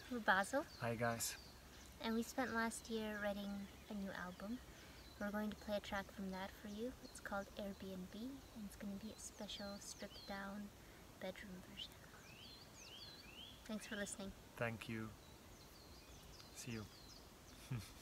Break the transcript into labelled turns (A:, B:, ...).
A: we're Basil,
B: Hi guys.
A: and we spent last year writing a new album. We're going to play a track from that for you. It's called Airbnb, and it's going to be a special stripped down bedroom version. Thanks for listening.
B: Thank you. See you.